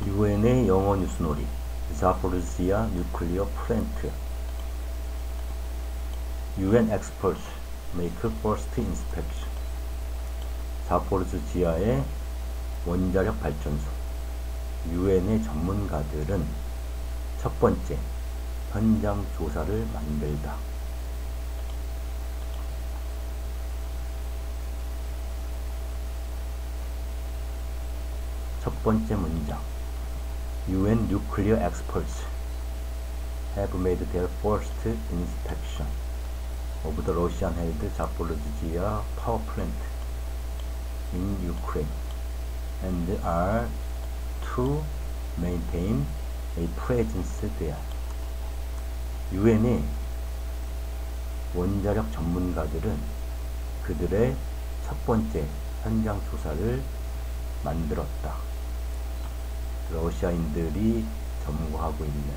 유엔의 영어 뉴스놀이 자포리지아 뉴클리어 플랜트 UN experts make first inspection. 자포리지아의 원자력 발전소 유엔의 전문가들은 첫 번째 현장 조사를 만들다. 첫 번째 문장 UN nuclear experts have made their first inspection of the Russian-held Zaporizhzhia power plant in Ukraine and are to maintain a presence there. 유엔의 원자력 전문가들은 그들의 첫 번째 현장 조사를 만들었다. 러시아인들이 점거하고 있는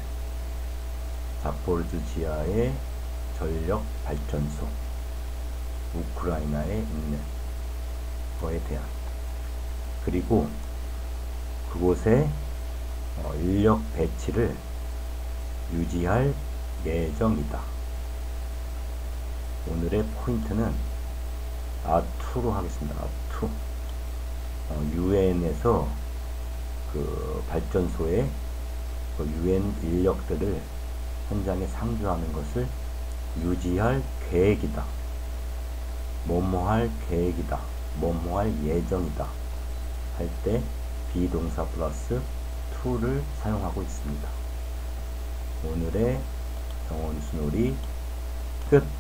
자포리지아의 전력 발전소, 우크라이나에 있는 거에 대한, 그리고 그곳에 인력 배치를 유지할 예정이다. 오늘의 포인트는 R2로 하겠습니다. R2. 유엔에서 그 발전소에 그 유엔 인력들을 현장에 상주하는 것을 유지할 계획이다. 뭐뭐할 계획이다. 뭐뭐할 예정이다. 할 때 비동사 플러스 to를 사용하고 있습니다. 오늘의 영어 뉴스놀이 끝.